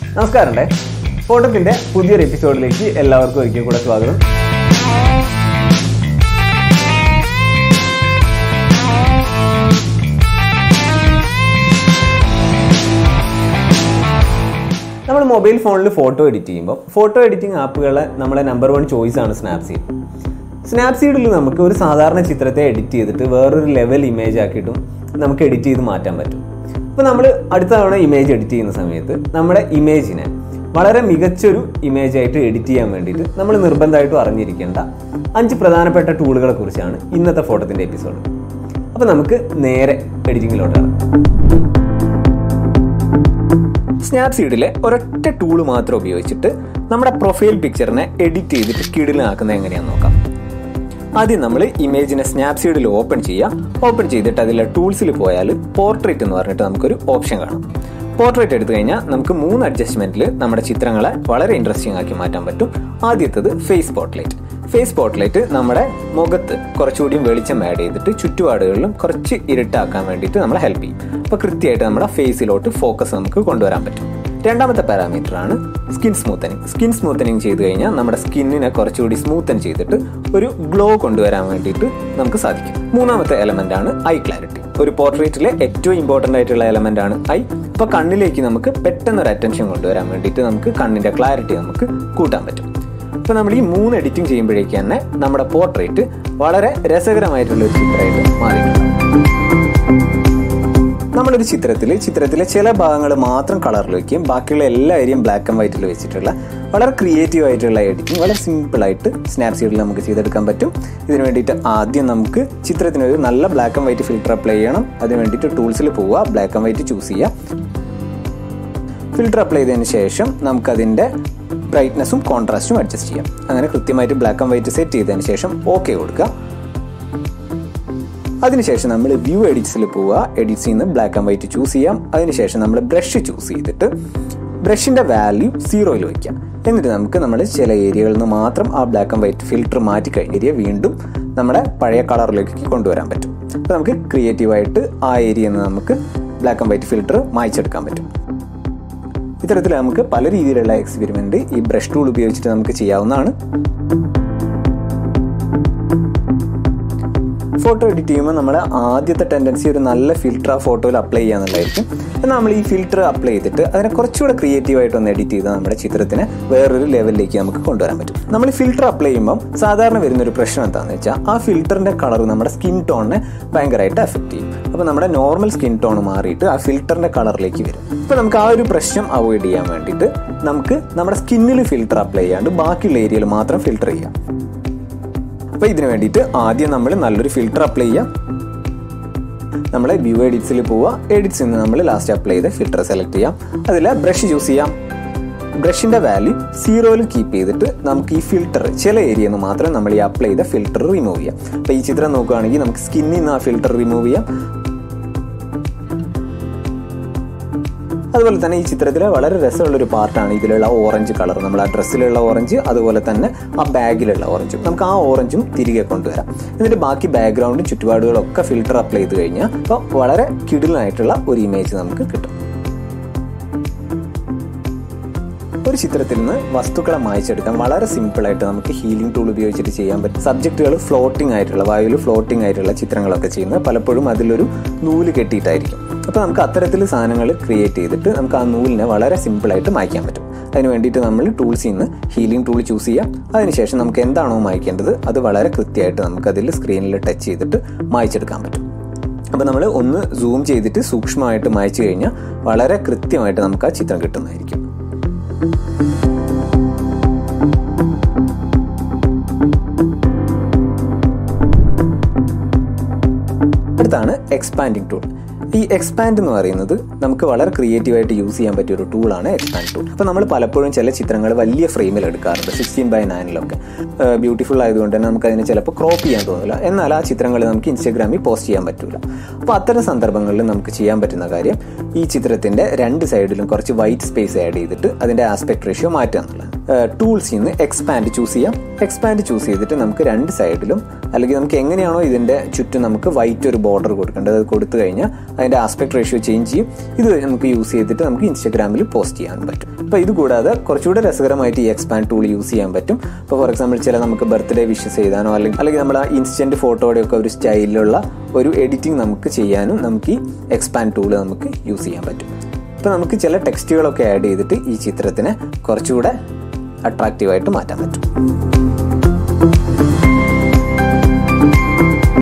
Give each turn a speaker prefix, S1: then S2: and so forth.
S1: നമസ്കാരമുണ്ടേ. ഫോട്ടോക്കിൻ്റെ പുതിയൊരു എപ്പിസോഡിലേക്ക് എല്ലാവർക്കും ഒരിക്കൽ കൂടെ സ്വാഗതം. നമ്മൾ മൊബൈൽ ഫോണിൽ ഫോട്ടോ എഡിറ്റ് ചെയ്യുമ്പോൾ ഫോട്ടോ എഡിറ്റിംഗ് ആപ്പുകളെ നമ്മളെ നമ്പർ 1 ചോയ്സാണ് സ്നാപ്സീഡ്. സ്നാപ്സീഡിൽ നമുക്ക് ഒരു സാധാരണ ചിത്രത്തെ എഡിറ്റ് ചെയ്തിട്ട് വേറൊരു ലെവൽ ഇമേജ് ആക്കിയിട്ടും നമുക്ക് എഡിറ്റ് ചെയ്ത് മാറ്റാൻ പറ്റും. അപ്പോൾ നമ്മൾ അടുത്ത തവണ ഇമേജ് എഡിറ്റ് ചെയ്യുന്ന സമയത്ത് നമ്മുടെ ഇമേജിനെ വളരെ മികച്ചൊരു ഇമേജായിട്ട് എഡിറ്റ് ചെയ്യാൻ വേണ്ടിയിട്ട് നമ്മൾ നിർബന്ധമായിട്ടും അറിഞ്ഞിരിക്കേണ്ട 5 പ്രധാനപ്പെട്ട ടൂളുകളെ കുറിച്ചാണ് ഇന്നത്തെ ഫോട്ടോത്തിൻ്റെ എപ്പിസോഡ്. അപ്പോൾ നമുക്ക് നേരെ എഡിറ്റിങ്ങിലോട്ടാണ്. സ്നാപ്സീഡിലെ ഒരൊറ്റ ടൂള് മാത്രം ഉപയോഗിച്ചിട്ട് നമ്മുടെ പ്രൊഫൈൽ പിക്ചറിനെ എഡിറ്റ് ചെയ്തിട്ട് കിടിലാക്കുന്നത് എങ്ങനെയാണെന്ന് നോക്കാം. ആദ്യം നമ്മൾ ഇമേജിനെ സ്നാപ്സീഡിൽ ഓപ്പൺ ചെയ്തിട്ട് അതിലെ ടൂൾസിൽ പോയാൽ പോർട്രേറ്റ് എന്ന് പറഞ്ഞിട്ട് നമുക്കൊരു ഓപ്ഷൻ കാണാം. പോർട്രേറ്റ് എടുത്തു കഴിഞ്ഞാൽ നമുക്ക് 3 അഡ്ജസ്റ്റ്മെന്റിൽ നമ്മുടെ ചിത്രങ്ങളെ വളരെ ഇൻട്രസ്റ്റിംഗ് ആക്കി മാറ്റാൻ പറ്റും. ആദ്യത്തേത് ഫേസ് പോർട്രേറ്റ്. ഫേസ് പോർട്രേറ്റ് നമ്മുടെ മുഖത്ത് കുറച്ചുകൂടി വെളിച്ചം ആഡ് ചെയ്തിട്ട് ചുറ്റുപാടുകളിലും കുറച്ച് ഇരുട്ടാക്കാൻ വേണ്ടിയിട്ട് നമ്മളെ ഹെൽപ്പ് ചെയ്യും. അപ്പോൾ കൃത്യമായിട്ട് നമ്മുടെ ഫേസിലോട്ട് ഫോക്കസ് നമുക്ക് കൊണ്ടുവരാൻ പറ്റും. രണ്ടാമത്തെ പാരാമീറ്റർ ആണ് സ്കിൻ സ്മൂത്തനിങ്. സ്കിൻ സ്മൂത്തനിങ് ചെയ്ത് കഴിഞ്ഞാൽ നമ്മുടെ സ്കിന്നിനെ കുറച്ചുകൂടി സ്മൂത്തൻ ചെയ്തിട്ട് ഒരു ഗ്ലോ കൊണ്ടുവരാൻ വേണ്ടിയിട്ട് നമുക്ക് സാധിക്കും. മൂന്നാമത്തെ എലമെന്റ് ആണ് ഐ ക്ലാരിറ്റി. ഒരു പോർട്രേറ്റിലെ ഏറ്റവും ഇമ്പോർട്ടൻ്റ് ആയിട്ടുള്ള എലമെന്റ് ആണ് ഐ. അപ്പോൾ കണ്ണിലേക്ക് നമുക്ക് പെട്ടെന്നൊരു അറ്റൻഷൻ കൊണ്ടുവരാൻ വേണ്ടിയിട്ട് നമുക്ക് കണ്ണിന്റെ ക്ലാരിറ്റി നമുക്ക് കൂട്ടാൻ പറ്റും. അപ്പോൾ നമ്മൾ ഈ 3 എഡിറ്റിംഗ് ചെയ്യുമ്പോഴേക്ക് തന്നെ നമ്മുടെ പോർട്രേറ്റ് വളരെ രസകരമായിട്ടുള്ള ഒരു ചിത്രമായിട്ട് മാറിയിട്ടുണ്ട്. നമ്മളൊരു ചിത്രത്തിലെ ചില ഭാഗങ്ങൾ മാത്രം കളറിൽ വയ്ക്കുകയും ബാക്കിയുള്ള എല്ലാ ഏരിയയും ബ്ലാക്ക് ആൻഡ് വൈറ്റിൽ വെച്ചിട്ടുള്ള വളരെ ക്രിയേറ്റീവ് ആയിട്ടുള്ള എഡിറ്റിംഗ് വളരെ സിമ്പിളായിട്ട് സ്നാപ്സീഡിൽ നമുക്ക് ചെയ്തെടുക്കാൻ പറ്റും. ഇതിന് വേണ്ടിയിട്ട് ആദ്യം നമുക്ക് ചിത്രത്തിനൊരു നല്ല black and white filter apply ചെയ്യണം. അതിന് വേണ്ടിയിട്ട് ടൂൾസിൽ പോവുക, ബ്ലാക്ക് ആൻഡ് വൈറ്റ് ചൂസ് ചെയ്യുക. ഫിൽറ്റർ അപ്ലൈ ചെയ്തതിന് ശേഷം നമുക്കതിൻ്റെ ബ്രൈറ്റ്നസ്സും കോൺട്രാസ്റ്റും അഡ്ജസ്റ്റ് ചെയ്യാം. അങ്ങനെ കൃത്യമായിട്ട് ബ്ലാക്ക് ആൻഡ് വൈറ്റ് സെറ്റ് ചെയ്തതിന് ശേഷം ഓക്കെ കൊടുക്കുക. അതിനുശേഷം നമ്മൾ വ്യൂ എഡിറ്റ്സിൽ പോവുക. എഡിറ്റ്സിൽ നിന്ന് ബ്ലാക്ക് ആൻഡ് വൈറ്റ് ചൂസ് ചെയ്യാം. അതിനുശേഷം നമ്മൾ ബ്രഷ് ചൂസ് ചെയ്തിട്ട് ബ്രഷിൻ്റെ വാല്യൂ 0 വയ്ക്കാം. എന്നിട്ട് നമുക്ക് നമ്മൾ ചില ഏരിയകളിൽ നിന്ന് മാത്രം ആ ബ്ലാക്ക് ആൻഡ് വൈറ്റ് ഫിൽറ്റർ മാറ്റി കഴിഞ്ഞ ഏരിയ വീണ്ടും നമ്മുടെ പഴയ കളറിലേക്ക് കൊണ്ടുവരാൻ പറ്റും. അപ്പോൾ നമുക്ക് ക്രിയേറ്റീവായിട്ട് ആ ഏരിയയിൽ നിന്ന് നമുക്ക് ബ്ലാക്ക് ആൻഡ് വൈറ്റ് ഫിൽറ്റർ മായ്ച്ചെടുക്കാൻ പറ്റും. ഇത്തരത്തിൽ നമുക്ക് പല രീതിയിലുള്ള എക്സ്പെരിമെന്റ് ഈ ബ്രഷ് ടൂൾ ഉപയോഗിച്ചിട്ട് നമുക്ക് ചെയ്യാവുന്നതാണ്. ഫോട്ടോ എഡിറ്റ് ചെയ്യുമ്പോൾ നമ്മൾ ആദ്യത്തെ ടെൻഡൻസി ഒരു നല്ല ഫിൽറ്റർ ആ ഫോട്ടോയിൽ അപ്ലൈ ചെയ്യാന്നുള്ളതായിരിക്കും. എന്നാൽ നമ്മൾ ഈ ഫിൽറ്റർ അപ്ലൈ ചെയ്തിട്ട് അതിനെ കുറച്ചുകൂടെ ക്രിയേറ്റീവായിട്ടൊന്ന് എഡിറ്റ് ചെയ്താൽ നമ്മുടെ ചിത്രത്തിനെ വേറൊരു ലെവലിലേക്ക് നമുക്ക് കൊണ്ടുവരാൻ പറ്റും. നമ്മൾ ഫിൽറ്റർ അപ്ലൈ ചെയ്യുമ്പോൾ സാധാരണ വരുന്നൊരു പ്രശ്നം എന്താണെന്ന് വെച്ചാൽ ആ ഫിൽറ്ററിൻ്റെ കളർ നമ്മുടെ സ്കിൻ ടോണിനെ ഭയങ്കരമായിട്ട് എഫക്റ്റ് ചെയ്യും. അപ്പോൾ നമ്മുടെ നോർമൽ സ്കിൻ ടോൺ മാറിയിട്ട് ആ ഫിൽറ്ററിൻ്റെ കളറിലേക്ക് വരും. ഇപ്പോൾ നമുക്ക് ആ ഒരു പ്രശ്നം അവോയ്ഡ് ചെയ്യാൻ വേണ്ടിയിട്ട് നമുക്ക് നമ്മുടെ സ്കിന്നിൽ ഫിൽറ്റർ അപ്ലൈ ചെയ്യാണ്ട് ബാക്കിയുള്ള ഏരിയയിൽ മാത്രം ഫിൽറ്റർ ചെയ്യാം. അപ്പോൾ ഇതിന് വേണ്ടിയിട്ട് ആദ്യം നമ്മൾ നല്ലൊരു ഫിൽറ്റർ അപ്ലൈ ചെയ്യാം. നമ്മൾ വ്യൂ എഡിറ്റ്സിൽ പോവുക. എഡിറ്റ്സിൽ നിന്ന് നമ്മൾ ലാസ്റ്റ് അപ്ലൈ ചെയ്ത് ഫിൽറ്റർ സെലക്ട് ചെയ്യാം. അതിൽ ബ്രഷ് ചൂസ് ചെയ്യാം. ബ്രഷിൻ്റെ വാല്യൂ 0 കീപ്പ് ചെയ്തിട്ട് നമുക്ക് ഈ ഫിൽറ്റർ ചില ഏരിയയിൽ നിന്ന് മാത്രം നമ്മൾ ഈ അപ്ലൈ ചെയ്ത ഫിൽറ്റർ റിമൂവ് ചെയ്യാം. അപ്പോൾ ഈ ചിത്രം നോക്കുകയാണെങ്കിൽ നമുക്ക് സ്കിന്നിൽ നിന്ന് ആ ഫിൽറ്റർ റിമൂവ് ചെയ്യാം. അതുപോലെ തന്നെ ഈ ചിത്രത്തിലെ വളരെ രസമുള്ളൊരു പാർട്ടാണ് ഇതിലുള്ള ഓറഞ്ച് കളർ. നമ്മൾ ആ ഡ്രസ്സിലുള്ള ഓറഞ്ച്, അതുപോലെ തന്നെ ആ ബാഗിലുള്ള ഓറഞ്ചും, നമുക്ക് ആ ഓറഞ്ചും തിരികെ കൊണ്ടുവരാം. എന്നിട്ട് ബാക്കി ബാക്ക്ഗ്രൗണ്ടും ചുറ്റുപാടുകളൊക്കെ ഫിൽറ്റർ അപ്ലൈ ചെയ്ത് കഴിഞ്ഞാൽ അപ്പോൾ വളരെ കിടിലനായിട്ടുള്ള ഒരു ഇമേജ് നമുക്ക് കിട്ടും. ഒരു ചിത്രത്തിൽ നിന്ന് വസ്തുക്കളെ മായ്ച്ചെടുക്കാൻ വളരെ സിമ്പിളായിട്ട് നമുക്ക് ഹീലിംഗ് ടൂൾ ഉപയോഗിച്ചിട്ട് ചെയ്യാൻ പറ്റും. സബ്ജക്റ്റുകൾ ഫ്ലോട്ടിംഗ് ആയിട്ടുള്ള, വായുവിൽ ഫ്ലോട്ടിംഗ് ആയിട്ടുള്ള ചിത്രങ്ങളൊക്കെ ചെയ്യുന്നത് പലപ്പോഴും അതിലൊരു നൂല് കെട്ടിയിട്ടായിരിക്കും. അപ്പോൾ നമുക്ക് അത്തരത്തിൽ സാധനങ്ങൾ ക്രിയേറ്റ് ചെയ്തിട്ട് നമുക്ക് ആ നൂലിനെ വളരെ സിമ്പിളായിട്ട് മായ്ക്കാൻ പറ്റും. അതിന് വേണ്ടിയിട്ട് നമ്മൾ ടൂൾസിൽ നിന്ന് ഹീലിംഗ് ടൂൾ ചൂസ് ചെയ്യാം. അതിനുശേഷം നമുക്ക് എന്താണോ മായ്ക്കേണ്ടത് അത് വളരെ കൃത്യമായിട്ട് നമുക്കതിൽ സ്ക്രീനിൽ ടച്ച് ചെയ്തിട്ട് മായ്ച്ചെടുക്കാൻ പറ്റും. അപ്പോൾ നമ്മൾ ഒന്ന് സൂം ചെയ്തിട്ട് സൂക്ഷ്മമായിട്ട് മായ്ച്ചു കഴിഞ്ഞാൽ വളരെ കൃത്യമായിട്ട് നമുക്ക് ആ ചിത്രം കിട്ടുന്നതായിരിക്കും. അടുത്താണ് എക്സ്പാൻഡിങ് ടൂൾ. ഈ എക്സ്പാൻഡ് എന്ന് പറയുന്നത് നമുക്ക് വളരെ ക്രിയേറ്റീവായിട്ട് യൂസ് ചെയ്യാൻ പറ്റിയ ഒരു ടൂളാണ് എക്സ്പാൻഡ് ടൂൾ. അപ്പോൾ നമ്മൾ പലപ്പോഴും ചില ചിത്രങ്ങൾ വലിയ ഫ്രെയിമിൽ എടുക്കാറുണ്ട്, 16:9 ബ്യൂട്ടിഫുൾ ആയതുകൊണ്ട് തന്നെ നമുക്ക് അതിനെ ചിലപ്പോൾ ക്രോപ്പ് ചെയ്യാൻ തോന്നില്ല. എന്നാൽ ആ ചിത്രങ്ങൾ നമുക്ക് ഇൻസ്റ്റാഗ്രാമിൽ പോസ്റ്റ് ചെയ്യാൻ പറ്റില്ല. അപ്പോൾ അത്തരം സന്ദർഭങ്ങളിൽ നമുക്ക് ചെയ്യാൻ പറ്റുന്ന കാര്യം ഈ ചിത്രത്തിൻ്റെ 2 സൈഡിലും കുറച്ച് വൈറ്റ് സ്പേസ് ആഡ് ചെയ്തിട്ട് അതിൻ്റെ ആസ്പെക്ട് റേഷ്യോ മാറ്റുക എന്നുള്ളത്. ടൂൾസിൽ നിന്ന് എക്സ്പാൻഡ് ചൂസ് ചെയ്യാം. എക്സ്പാൻഡ് ചൂസ് ചെയ്തിട്ട് നമുക്ക് രണ്ട് സൈഡിലും, അല്ലെങ്കിൽ നമുക്ക് എങ്ങനെയാണോ ഇതിൻ്റെ ചുറ്റും നമുക്ക് വൈറ്റ് ഒരു ബോർഡർ കൊടുക്കേണ്ടത്, അത് കൊടുത്തു കഴിഞ്ഞാൽ അതിൻ്റെ ആസ്പെക്ട് റേഷ്യോ ചേഞ്ച് ചെയ്യും. ഇത് നമുക്ക് യൂസ് ചെയ്തിട്ട് നമുക്ക് ഇൻസ്റ്റാഗ്രാമിൽ പോസ്റ്റ് ചെയ്യാൻ പറ്റും. അപ്പോൾ ഇത് കൂടാതെ കുറച്ചുകൂടെ രസകരമായിട്ട് ഈ എക്സ്പാൻഡ് ടൂൾ യൂസ് ചെയ്യാൻ പറ്റും. ഇപ്പോൾ ഫോർ എക്സാമ്പിൾ ചില നമുക്ക് ബർത്ത്ഡേ വിഷസ് ചെയ്താനോ അല്ലെങ്കിൽ നമ്മൾ ആ ഇൻസ്റ്റൻറ്റ് ഫോട്ടോയുടെയൊക്കെ ഒരു സ്റ്റൈലിലുള്ള ഒരു എഡിറ്റിംഗ് നമുക്ക് ചെയ്യാനും നമുക്ക് ഈ എക്സ്പാൻഡ് ടൂൾ നമുക്ക് യൂസ് ചെയ്യാൻ പറ്റും. ഇപ്പോൾ നമുക്ക് ചില ടെക്സ്റ്റുകളൊക്കെ ആഡ് ചെയ്തിട്ട് ഈ ചിത്രത്തിനെ കുറച്ചുകൂടെ അട്രാക്റ്റീവായിട്ട് മാറ്റാൻ പറ്റും.